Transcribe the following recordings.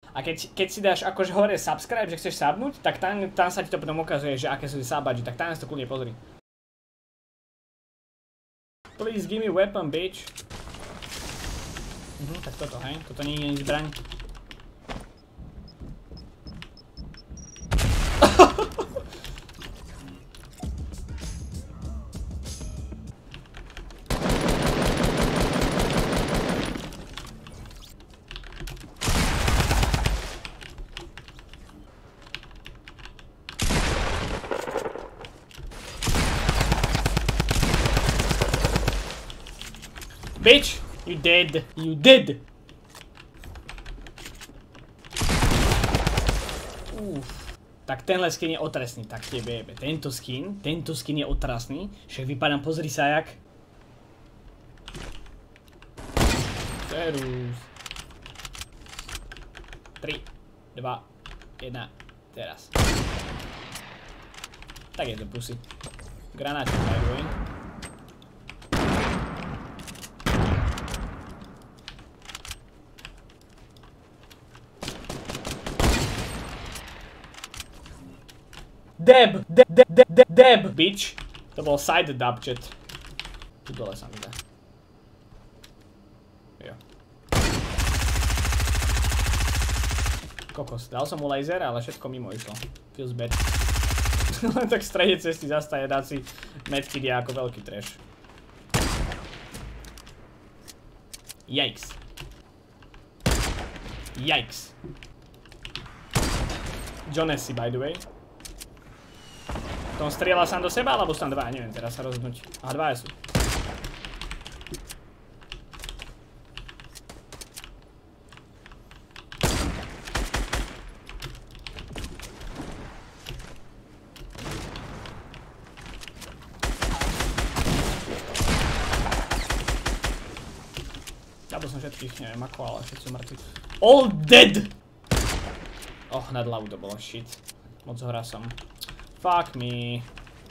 A keď si dáš akože hore subscribe, že chceš subnúť, tak tam sa ti to potom ukazuje, že aké sú subagy, tak tam si to kľudne pozri. Please give me weapon, bitch. Tak toto, hej? Toto nie je ani zbraň. Bitch, you dead. You did. Tak tenhle skin je otrasný, tak tebe jebe. Tento skin je otrasný. Však vypadám, pozri sa jak. Serus. 3, 2, 1, teraz. Tak je to pusy. Granáček, by the way. Deb, bitch. To bol side dub chat. Tu dole sa mi dá. Jo. Kokos, dal som mu laser, ale všetko mimo išlo. Feels bad. Len tak v strede cesty zastaje dať si medkit je ako veľký trash. Yikes. Yikes. Jonesy, by the way. To on strieľa sám do seba, alebo sú tam dva? Neviem teraz sa rozhodnúť. Aha, dvaja sú. Zabil som všetkých, neviem ako, ale všetci sú mŕtvi. All dead! Oh, nad hlavu to bolo, shit. Moc hora som. Fuck me.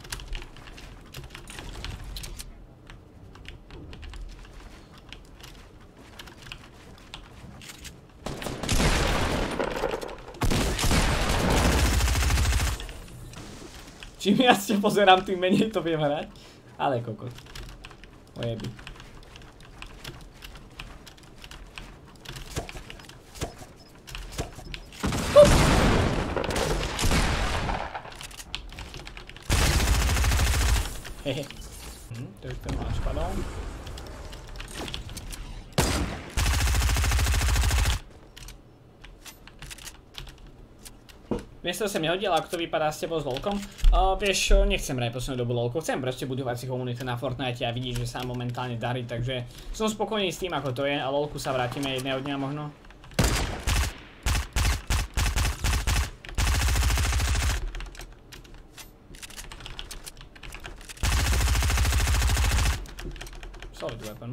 Čím viac te pozerám, tým menej to viem hrať. Ale kokot. Ojeby. Hehe. To je ten máš padol. Vieš, to sa mi hodilo, ako to vypadá s tebou s lolkom? Vieš, nechcem hrať poslednú dobu lolko, chcem proste budovať si komunitu na Fortnite a vidíš, že sa momentálne darí, takže som spokojný s tým, ako to je a lolku sa vrátime jedného dňa možno. Solid weapon.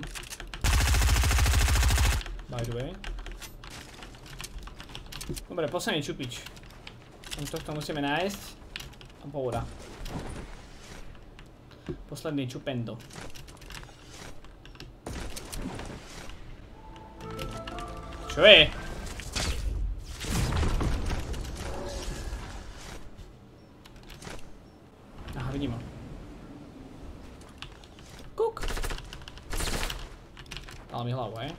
By the way. Dobre, posledný čupič. Tohto musíme nájsť. A pohoda. Posledný čupendo. Čo je? Aha, vidím ho. Kuk. Dal mi hlavu, hej?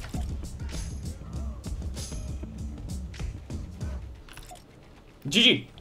GG!